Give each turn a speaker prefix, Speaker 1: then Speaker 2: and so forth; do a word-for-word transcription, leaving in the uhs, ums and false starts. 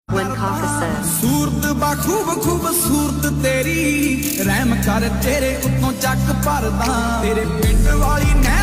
Speaker 1: When Kaka says
Speaker 2: सूरत बाखूब खूबसूरत तेरी रहम कर तेरे उतों चक भरदा तेरे पिंड वाली